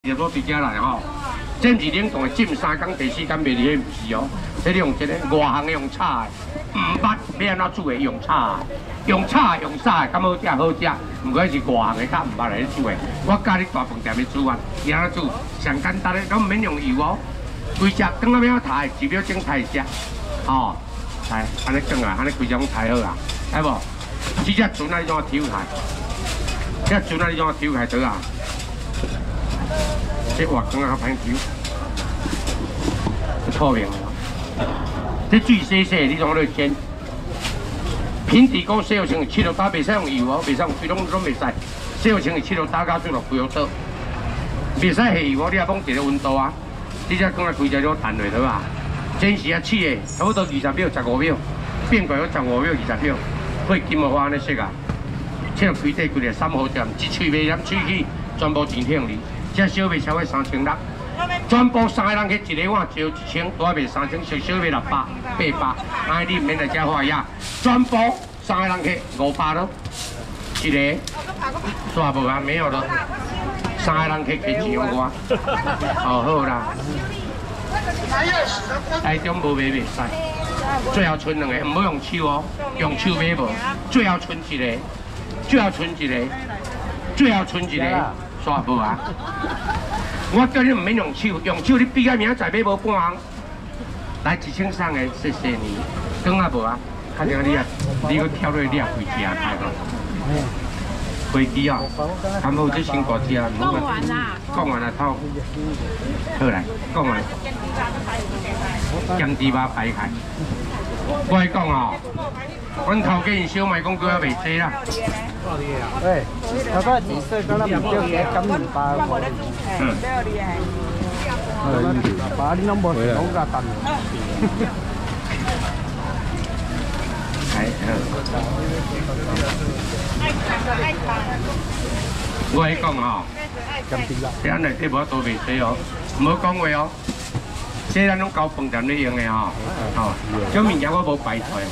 就做对家来吼。真是冷冻的，浸3天、第4天袂离，唔是哦。这用一个外行的用炒的，唔捌要安怎煮的用炒的，用炒的用啥的，敢好食好食。唔过是外行的，较唔捌来咧煮的。我教你大饭店的煮法，伊安怎煮？上简单的，拢唔免用油哦。规只汤仔秒抬，1秒钟抬一只，哦，抬，安尼转啊，安尼规只拢抬好啊，系无？只只船啊，你怎啊抽开？只船啊，你怎啊抽开得啊？ 这活更较歹抽，透明了。这水洗洗，你怎落煎？平底锅洗好清，7落打，袂使用油哦，袂使用水，拢袂使。洗好清，7落打加水落规好倒，袂使下油哦，你也放一个温度啊。你只讲来规只了弹落去啊。煎时啊起的，差不多20秒、15秒，变过了15秒、20秒，配金毛花安尼色啊。切落开底规个3毫钱，一喙袂染喙齿，全部钱向你。 这小卖超过3600，全部3个人去一个碗招1000，大卖3000，小卖600、800，哎，你唔免来这花呀，全部3个人去500咯，一个，刷无啊？没有了，3个人去给钱用我，哦好啦，台中无卖袂使，最后剩2个，唔好用手哦，用手买无，最后剩一个，最后剩一个，最后剩一个。 刷无啊！我叫你唔免用手，用手你比较明仔买无半行。来1000送的，谢谢你。讲啊无啊？看见你啊，你去跳落你也会食太好。飞机啊，还无这新国机啊？讲完啦。讲完啦，透。好来，讲完。姜猪肉摆开。我来讲哦，阮头家因小卖讲叫我袂济啦。 喂，头家几岁？刚刚唔叫嘅金元巴。嗯。把你拢无讲个蛋。 我来讲吼，咱内底无多袂济哦，唔好讲话哦。这咱拢交饭店咧用的吼，吼，这物件我无摆出来。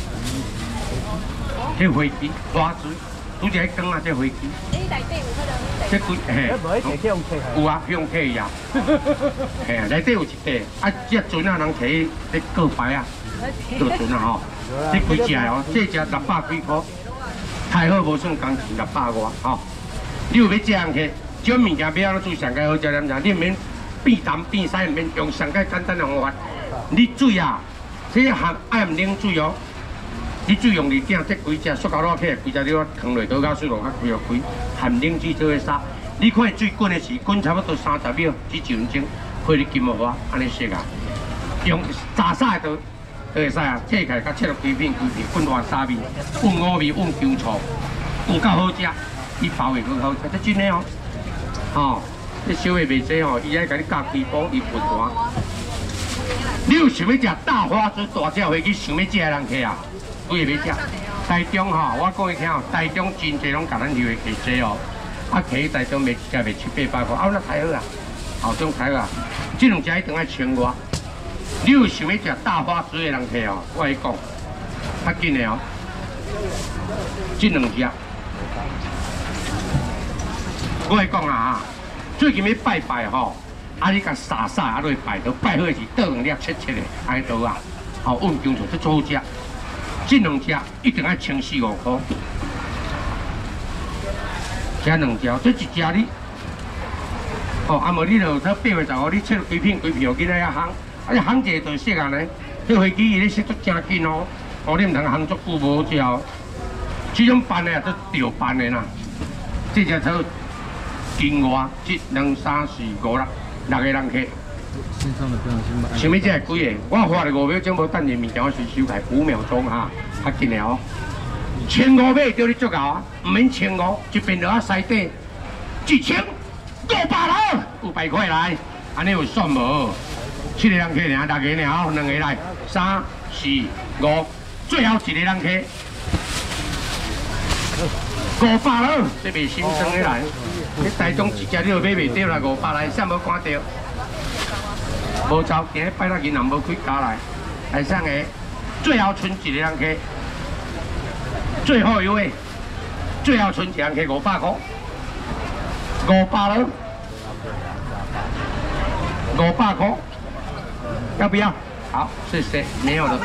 这飞机花水。 拄只缸啊，这飞机。这几嘿，有啊，用客呀。嘿啊，内底有一块，啊，这船啊，人摕这个牌啊，做船啊吼。这几只哦，这只600几块，太好无算工钱600外吼。你有要这样客，这物件要安怎做上界好食点啥？你唔免变淡变西，唔免用上界简单的方法。你水啊，这含爱唔冷水哦。 你水用二鼎，这几只塑胶袋起来，几只你我放落倒到水落较开哦开，含冷水做个沙。你看水滚的时，滚差不多30秒至1分钟，配你金毛花安尼色啊。用炸沙的都会使啊，切开甲切落几片，滚换沙味，混五味，混姜醋，有够好食。伊包的更好食，这真的哦。吼，这小的袂济哦，伊爱甲你加几包，伊分单。你有想要食大花枝大只飞机，想要食的人客啊？ 几个要食？台中吼，我讲你听吼，台中真侪拢甲咱留的价济哦。啊，起台中卖价卖700-800块，啊，那太好啦，后中太好啦。这2只一定要千外。你有想要食大花枝的人客哦，我跟你讲，较紧的哦。这2只，我跟你讲啦最近要拜拜吼，啊，你甲撒啊落去拜，都拜好是倒2粒切的，安尼倒啊，好温姜醋，这最好食。 这2只一定要清4-5块，这2只，这1只你，哦，啊无你就说8月15，你切几片哦，囡仔遐烘，啊你烘一个就熟啊呢。这飞机伊咧熟足真紧哦，哦你唔通烘足久无好食哦。这种办的啊，都吊办的啦。这只头金外1、2、3、4、5、6个人客。 想要这几个？我花了5秒钟，无等你物件，我随手开5秒钟哈，较紧了哦。1500买对你足够啊，唔免1500，一边落啊西底，1500了，500块来，安尼有算无？7个人客尔，6个尔，2个来，3、4、5，最后1个人客，500了，这袂心酸的来。你台中一只你就买袂到啦，500来，啥无看到？ 无走，今日拜六日人无开家来上个，最后剩1个人客，最后一位，最后剩1个人客500块，500了， 500块，要不要？好，谢谢，没有了。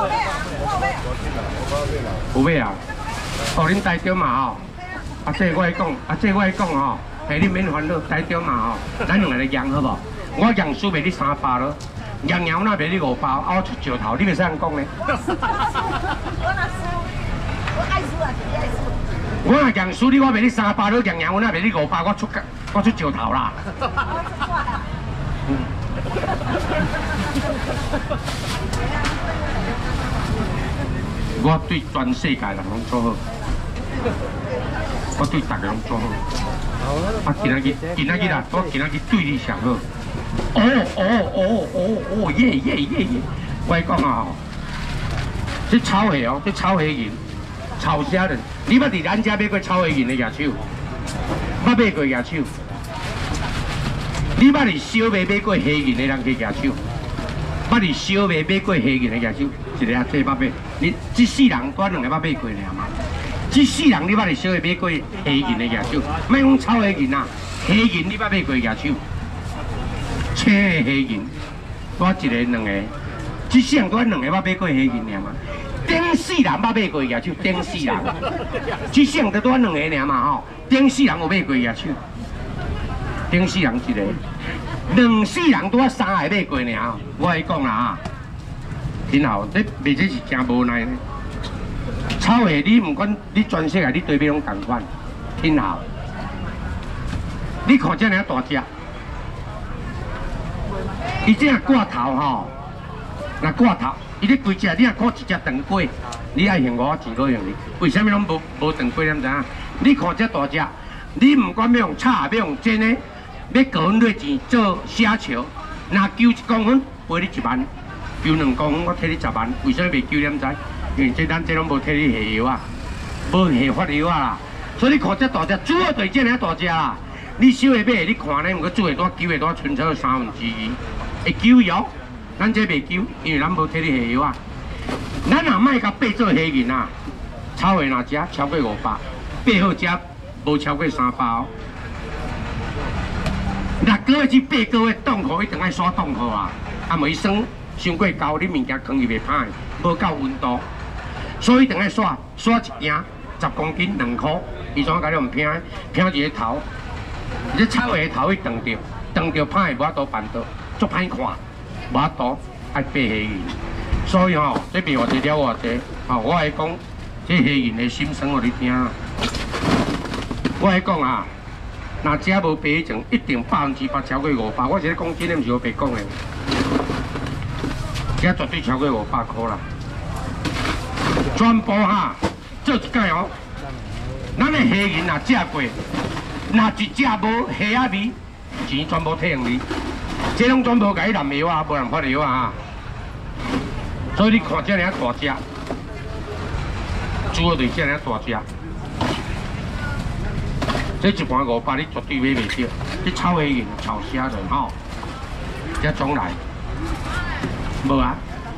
有买啊？哦，恁台中嘛吼，啊，这我讲，吼，嘿，你免烦恼，台中嘛吼，咱两个来养好不好？我养输卖你300咯，养羊那卖你500，啊，我出石头，你袂使咁讲呢？我若养输你，我卖你300咯，养羊我那卖你500，我出石头啦。我对全世界人拢做好，我对大家拢做好。啊，今仔日啦，我今仔日对你上好。耶！我讲啊，这炒虾哦，这炒虾仁，炒虾仁，你捌伫咱家买过炒虾仁的野手？捌买过野手？你捌伫小卖买过虾仁的人去野手？捌伫小卖买过虾仁的野手？一个啊，这捌买。你这世人多两个捌买过尔嘛？这世人你捌伫小卖买过虾仁的野手？莫讲炒虾仁啊，虾仁你捌买过野手？青的虾仁，多一个两个，这世人多两个捌买过虾仁尔嘛？顶世人捌买过野手，顶世人，这世人得多两个尔嘛吼？顶世人有买过野手，顶世人一个，两世人多3个买过尔。我来讲啦挺好，这卖这是真无奈呢。炒虾你唔管你全世界你对面拢同款，挺好。你看这尔大只。伊这挂头吼，那挂头，伊咧规只，你若看一只长龟，你爱还我钱，我用你。为什么拢无长龟？你知影？你看这大只，你唔管要用炒，要用煎的，要高阮钱做虾球，若揪1公分赔你1万，揪2公分我替你10万。为什么袂揪你？唔知？因为咱这拢无替你下药啊，无下发药啊啦。所以你看这大只，主要就是这尔大只啦。你小的买，你看呢，毋过煮的多，揪的多，剩超2/3。会揪油，咱这袂揪，因为咱无替你下药啊。咱若卖甲八做虾仁啊，炒的若食超过500，八好食无超过300哦。6个月至8个月冻库一定爱刷冻库啊，啊袂酸，伤过高，你物件放去袂歹，无够温度，所以一定爱刷一件10公斤2块，伊怎甲你用拼一个头，这炒的头去断着歹无法度办到。足歹看，无法度爱爬虾仁，所以吼，这边偌济了偌济，吼，我来讲，这虾仁的心声，互你听。我来讲啊，若食无爬迄种，一定100%超过500。我是咧讲真的，毋是我白讲的，这绝对超过500块啦。全部哈，做一届哦，咱的虾仁若食过，若一只无虾仔味，钱全部退用你。这拢全部甲伊染药啊，无人发药啊，所以你看这尔大只，主要就是这尔大只。这一盘500，你绝对买袂着。你炒虾仁、炒虾仁吼，这总来，无啊？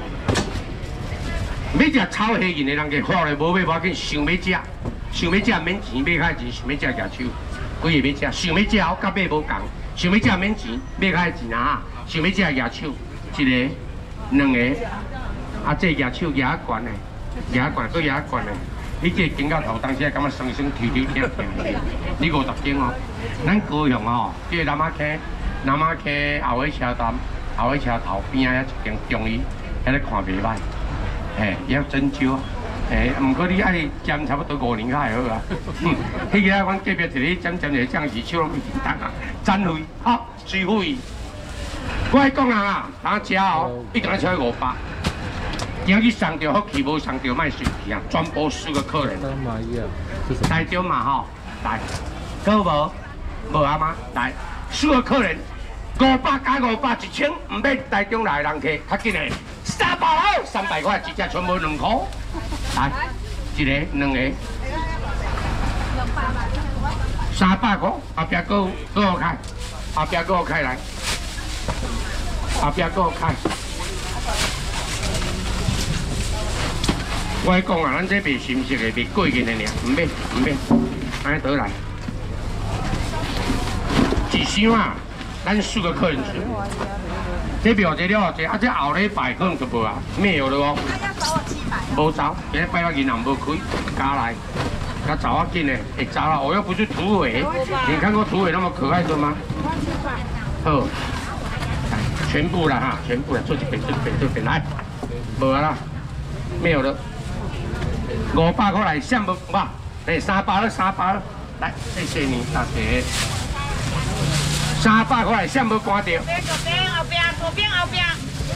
要食炒虾仁的人给好咧，无买无要紧，想要食免钱，买较钱，想要食牙手，规个要食，想要食甲买无共。想要食免钱，买较钱啊！想要食野手，一个、2个，啊，这野手野悬的，野悬搁野悬的，你这经到头，当时感觉酸酸甜甜甜甜。你50斤哦，咱高雄哦，这个南马溪后尾车头边啊，一间中医，遐咧看袂歹，嘿，也针灸。毋过你爱针差不多5年较会好啊。迄个阮隔壁一个针一个匠是手拢唔重啊，真费好水费。我来讲啊，当食哦，一定要超过500。今日上着福气，无上着卖生气啊，全部4个客人。台中嘛吼，来，够无？无啊吗？来，4个客人，500加500，1000，唔免台中来的人客，较紧诶，300咯，300块一只，全部2块。来，一个、2个，300块，后壁搁好开，后壁搁好开来，后壁搁好开。我讲啊，咱这卖新式的，卖过瘾的尔，唔免，安尼倒来，一箱啊咱4个客人吃。这表这了这，啊这后礼拜可能就无啊，没有了哦。 他要找我700。 无走，今日拜六银行无开，加来，加走啊紧的，会走了。我又不是土匪，你看过土匪那么可爱的吗？好，全部了哈，全部了，做一遍，来，无啦，没有了。500块来，想无吧？来300了，300了，来，谢谢你，大姐。300块来，想无关掉。 左边后边。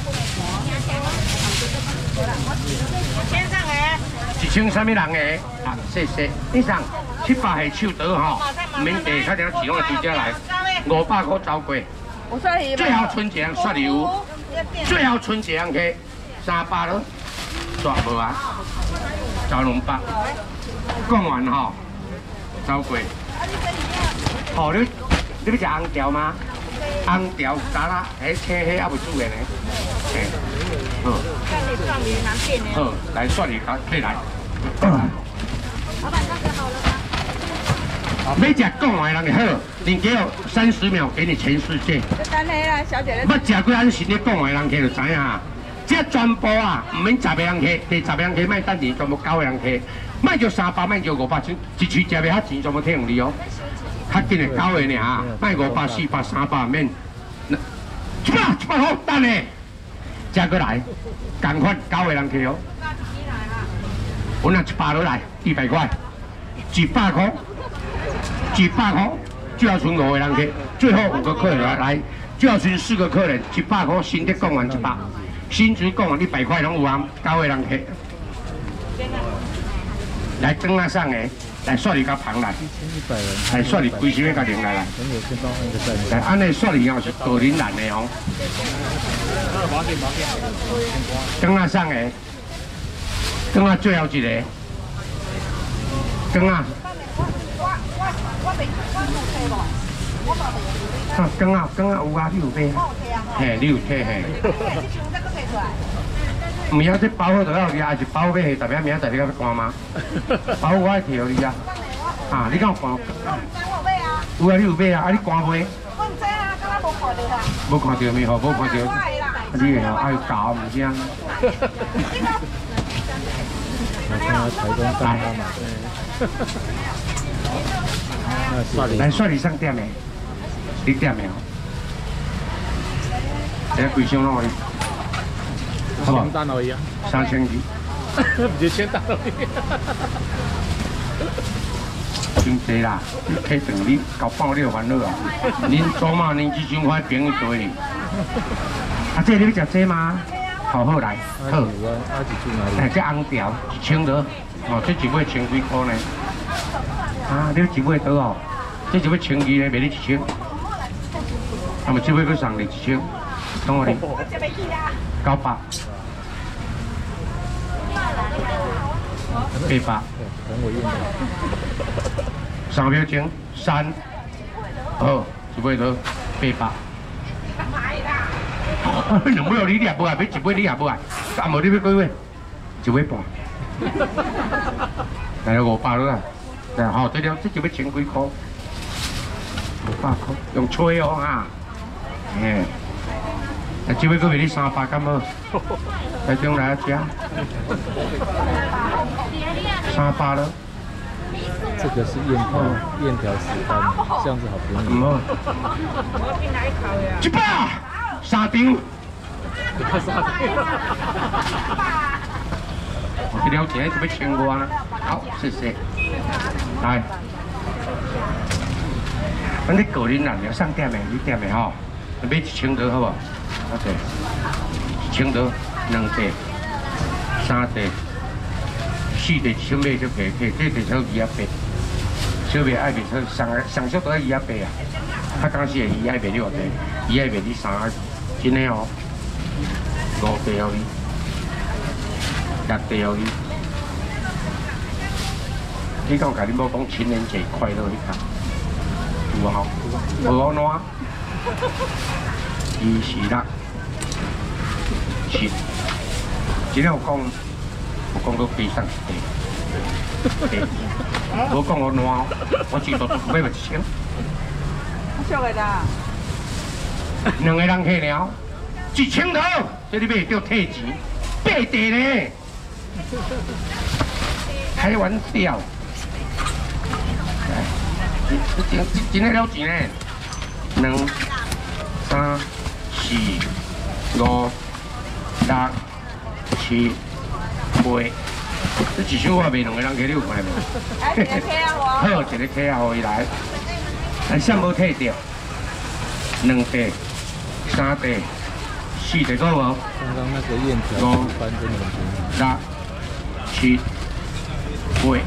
先上来。 1000什么人的？啊，谢谢。你上700系手刀吼，免地，较点自动就直接来。500块走过。最后存一样雪梨有，最后存一样去300了，煞无啊？走200。讲完吼，走过。哦，你要食红条吗？红条沙拉，迄青迄也未煮的呢。嘿，好。好，来雪梨卡起来。 老板，那个好了吗？ 要食讲完的人好，你给我30秒，给你全世界。 等下啦，小姐。 要食几安是你讲的人客就知影。这全部啊，唔免10个人客，第10个人客卖等钱，全部9个人客，卖就300，卖就500，一喙食袂遐钱，全部退用你哦。较紧的9个尔，卖500、400、300免。100好，等下，再过来，同款9个人客哦。我拿100落来，100块，100块，100块，就要存5个人客，最后5个客人来，就要存4个客人，100块，新的讲完100，新竹讲完100块拢有啊，9个人客。来装啊上的，来雪梨甲旁来，来雪梨规箱甲拎来。来，安尼雪梨哦是高岭蓝的哦。装啊上的，装啊最后一个，装啊。啊，装啊有啊，你有买？嘿，你有摕嘿。明仔这包好就了，你还是包买，代表明仔载你要干吗？包我爱摕你啊！啊，你敢有干？有啊，你有买啊？啊，你干买？ 我唔知啊，刚刚无看到啊。 无看到没吼？无看到。你个吼爱搞唔正。来，雪梨上点的，你点没有？这规箱拢你。好不好？单而已啊，3000几，唔是签单而已。真济啦，客等你搞爆料烦恼啊！恁祖嘛，恁这种款朋友多哩。啊，这你要食这吗？好好来，好。哎，这红条1000多，哦，这一尾1000几块呢。啊，你一尾多哦，这一尾1200呢，卖你1000。啊，么这尾佫送你1000，等我哩。900。800，3秒钟，3，好，一尾多800。两尾你也不爱，要一尾你也不爱，啊无你要几尾？1尾半。来500了啦，来好，这了，这一尾1000几块，500块，用吹哦哈，嘿。啊，这尾佫卖你300，敢无？来中来吃。300了。 这个是燕条石斑，这样子好便宜。 唔好。100，3张。我去了解，这要1000外啦。好，谢谢。来，咱你个人人要上点的，你点的吼，买1000多好不好？好济，1000多，2块、3块、4块，1000买就便宜，这就200，小卖爱卖上少都要200啊。较讲是伊爱卖你偌济，伊爱卖你3，真的哦，5块予你，6块予你。你讲甲你某讲情人节快乐，你看有啊？无安怎？26、7，今天我讲到悲伤一我讲我烂，我最多买1000。 俗的啦。 2个人客了，1000多，这你买叫退钱，8地呢？开玩笑。真个了钱呢？2、3、4、5、6、7、8。 这一箱我卖2个人客，你有看无？好，一个客啊，互伊来。咱啥无退掉？2地、3地、4地够无？ 刚刚那个燕条翻真的很 6、7、8，1000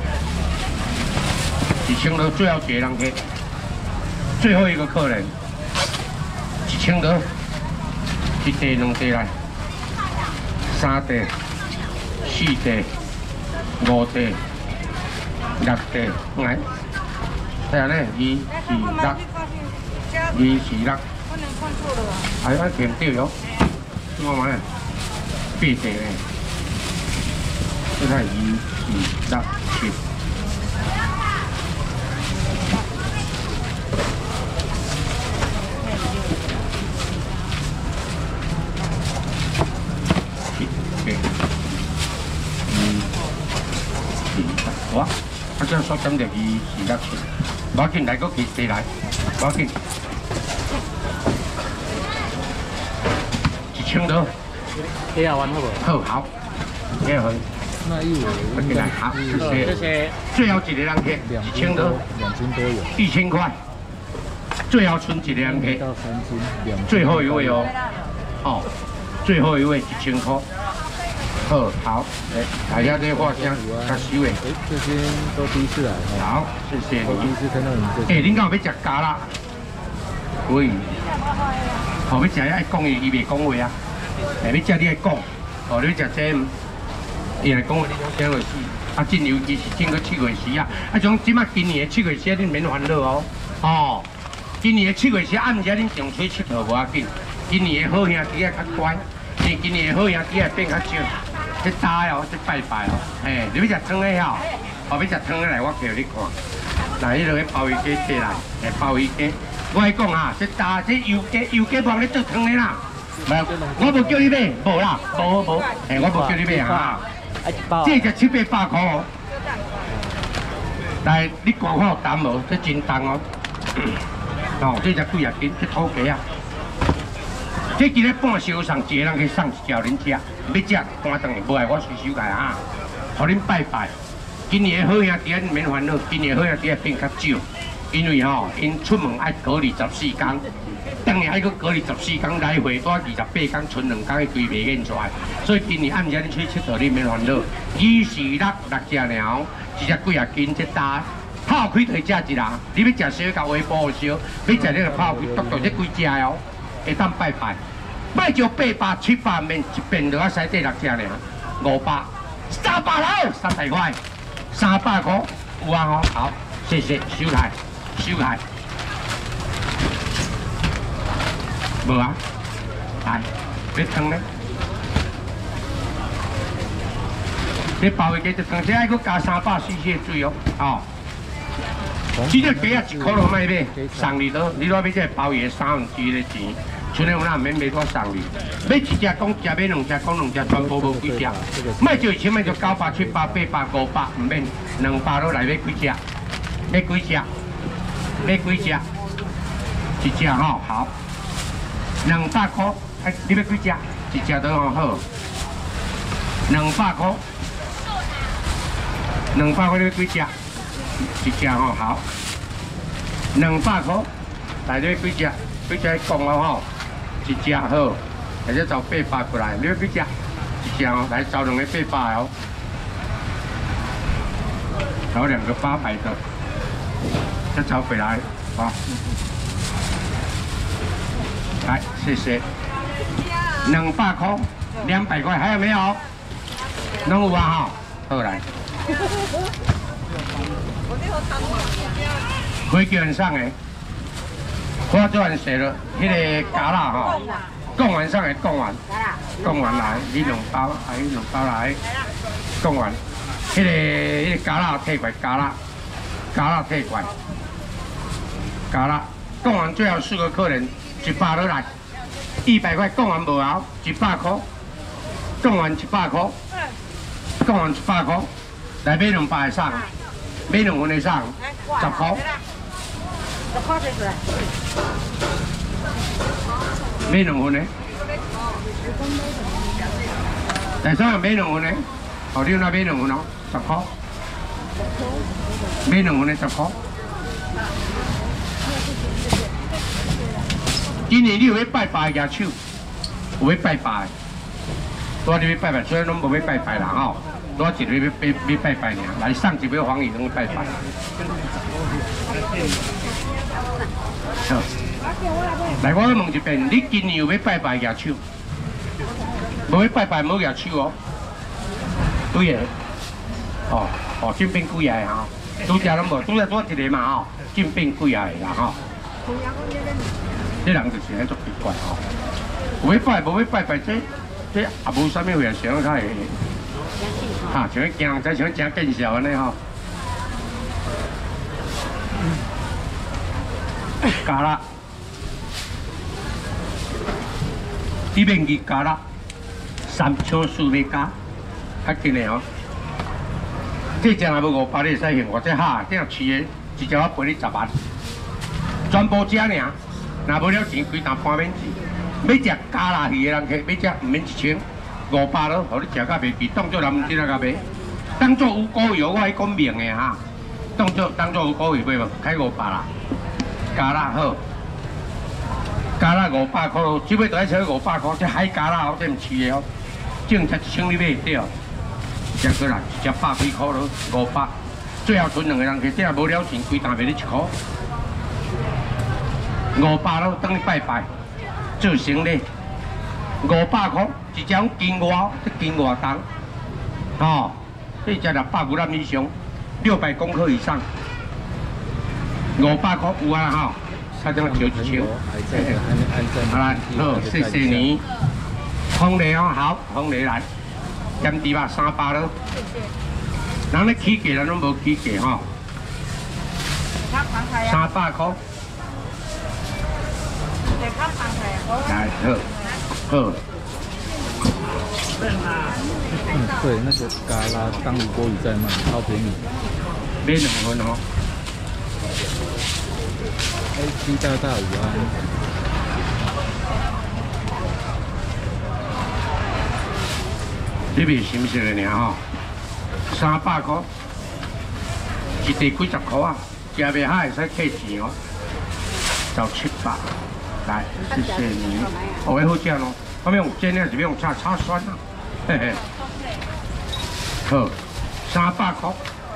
多，最后一个人客，最后一个客人，1000多，1地、2地来，3地、4地。 5地、6地，来，睇下咧，2、4、6，2、4、6，係啊，填對咗，我買8地咧，即係2、4、6、7。好啊，我將所針就2、4、6、7，冇見嚟嗰幾地嚟，冇見1000多，幾廿蚊好冇？好，幾廿蚊。那一尾进来，好，谢谢。最后一个人客1000多，2000多有，1000块。最后剩一个人客，最后一位哦，哦，最后一位1000块。 好，大家这画像，较收诶。这些都第一次来。好，谢谢你。第一次看到你这。恁敢有要食咖啦？可以。后要食爱讲伊袂讲话啊。要食你爱讲。哦，你要食这，伊来讲话你讲啥落死。啊，真尤其是整个7月时啊，啊种即马今年的7月时恁免烦恼哦。哦，今年的7月时暗时恁上出佚佗无要紧。今年的好兄弟啊较乖，今年的好兄弟啊变较少。 这搭哦，这拜拜哦，你要食汤的吼，要食汤的来，我叫你看。来，迄落去鲍鱼鸡过来，鲍鱼鸡。我来讲啊，这搭这油鸡帮咧做汤的啦。我无叫你买，无啦，无，我无叫你买啊。这只700、800块哦。来，你看看有重无？这真重哦。哦，这只几啊斤？这土鸡啊。 这今日半烧送，一个人去送一条恁食，要食赶顿无碍我随手来啊，互恁拜拜。今年好兄弟恁免烦恼，今年好兄弟变较少，因为因出门爱隔离14天，当然爱搁隔离14天来回，多28天，剩2天的规袂演出来，所以今年暗时恁出佚佗恁免烦恼。2、4、6只鸟，一只几啊斤这搭。 泡开就食一啦，你要食烧甲微波烧，要食这个泡开，独独这几只哦，会当拜拜。拜就800、700面一边就要使这6只尔，500、300喽，300块，300块有啊吼，好，谢谢，收台，收台，无啊，来，你汤呢？你包一个就汤，这爱搁加300cc 水哦，哦。 这个鸡啊1块都卖买，送你倒，你若要这鲍鱼3分之1的钱，剩的我哪免买我送你。买一只讲一只，买2只讲2只，全部无几只。卖就1000，卖就900、700、800、500，唔免200都来买几只？买几只？买几只？一只吼好，200块。哎，你要几只？一只都好，200块。200块你要几只？ 一只吼好，200块，来你几只？几只讲哦吼，一只好，或者找800过来，你要几只？一只哦，来找2个800哦，找2个800的，再找回来，好，来谢谢，200块，200块还有没有？拢有啊吼，好来。 回叫上的，我做完写了，迄个咖啦吼，讲完上的讲完来，你2包，来2包来，讲完，迄个咖啦退过咖啦退过，咖啦，讲完最后4个客人，100都来， 100块讲完无后，100块，讲完100块，讲完100块，来买2包的送，买2份的送，10块。 10块就是。 买2份的。第三买2份的，后你那买2份哦，10块。买2份的10块。今年你有要拜拜举手，有要拜拜，多你要拜拜，虽然拢无要拜拜啦吼，多一个要拜拜尔，来送一杯黄鱼拢要拜拜。好，来我问一遍，你今年有要拜拜举手？无要拜拜，无举手哦。对个，哦，进变几个吼，拄只拢无，拄只多一个嘛吼，进变几个啦吼。这人就是很足奇怪吼，有要拜无要拜拜，这也无啥物话想较会，哈，像惊在像真见笑安尼吼。加啦，你免去加啦，3枪4要加，较紧的哦。这只若要500，你会使现我这哈，这样饲的，一只我赔你10万，全部吃尔。若无了钱，规单半免钱。要食加辣鱼的人客，要食唔免1000，500咯，互你食甲袂记，当作南京啊甲卖，当作有股油，我迄讲明的哈，当作有股油买无，开500啦。加辣好，加辣500块，只尾台车500块，这海加辣哦，这唔饲的哦，正值1000你买会到，食过来一只100几块咯，500，最后剩2个人客，这若无了钱，规单卖你1块。500咯，等你拜拜，做生意，500块一只金蛙，这金蛙重，哦，这只600g 以上，600公克以上，500块有啊哈，才这样求一求。好啦，好，谢谢你。红梨哦，好，红梨来，咸猪肉3包咯。人咧起价，咱拢无起价吼。300块。来，好。 对，那个嘎啦当无锅鱼在卖，超便宜。 买2份哦。 鸡大大5啊。 你袂心实的尔吼，300块，一地几10块啊，食袂下会使客钱哦，就700。来，谢谢你。好诶，好食咯。后面有煎呢，是要用炒酸啊。嘿嘿。好，300块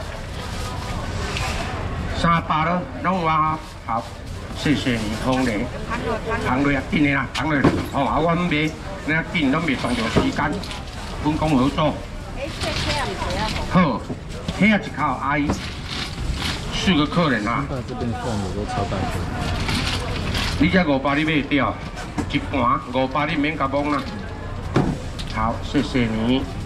，300咯，拢有啊。好，谢谢你，红梨。糖类啊，紧的啦，糖类。哦，啊，我唔卖，你啊紧拢袂撞着时间，分工合作。好，听一口，阿姨，4个客人啊。 这边饭我都超大份。 你这500你买得到，一盘500你免甲懵啦。好，谢谢你。